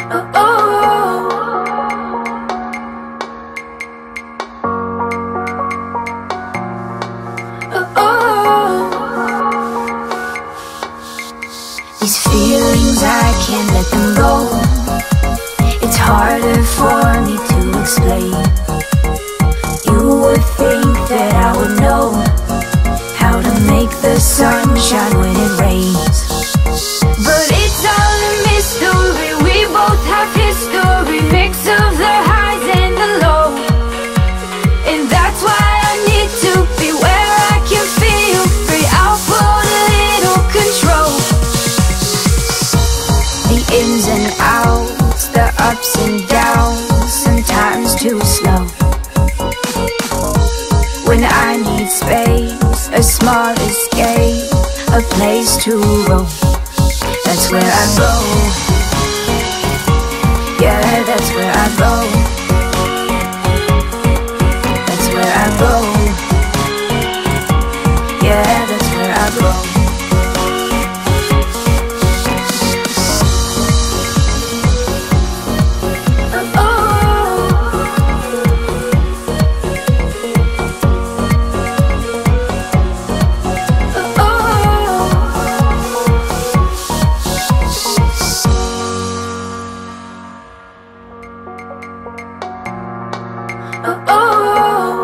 Oh, oh. Oh, oh. These feelings, I can't let them go. It's harder for me to explain. You would think that I would know how to make the sun shine when it rains, but it's all a mystery. We both have history, mix of the highs and the lows, and that's why I need to be where I can feel free. I'll put a little control. The ins and outs, the ups and downs, sometimes too slow. When I need space, a small escape, a place to roam, that's where I go. Yeah, that's where I go. That's where I go. Yeah, that's where I go. Oh, oh.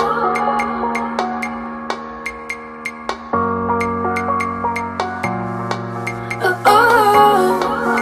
Oh, oh.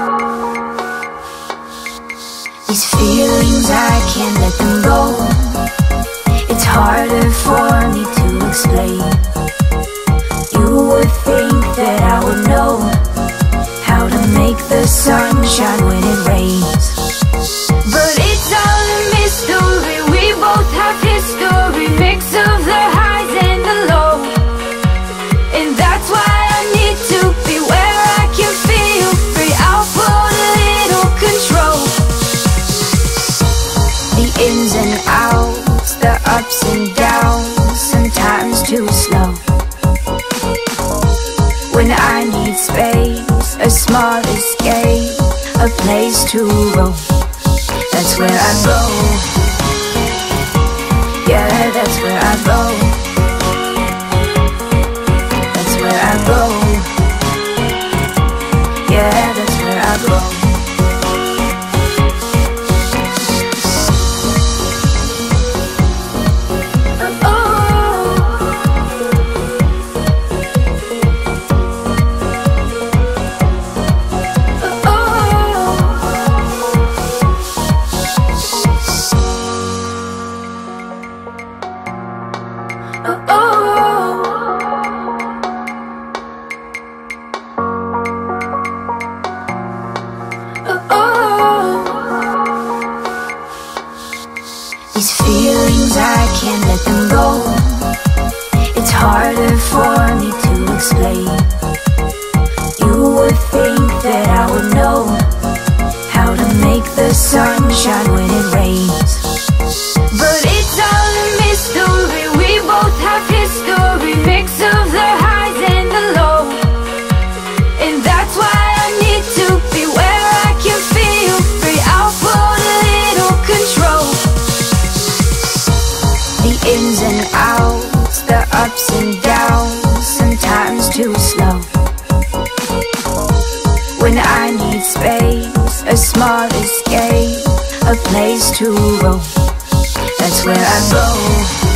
These feelings, I can't let them go. It's harder for me to explain. You would think that I would know how to make the sun shine when it rains, but it's all a mystery. We both have history, mix of the highs and the lows, and that's why I need to be where I can feel free. I'll put a little control. The ins and outs, the ups and downs, sometimes too slow. When I need space, a small escape, a place to roam, that's where I go. Yeah, that's where I go. That's where I go. Yeah, that's where I go. Oh, oh. Oh, oh. These feelings, I can't let them go. It's harder for me to explain. You would think that I would know how to make the sun shine when it rains, but it's all a mystery. We both have history, mix of the highs and the lows, and that's why I need to be where I can feel free. I'll put a little control. The ins and outs, the ups and downs, sometimes too slow. When I need space, a small escape, a place to roam, that's where I go.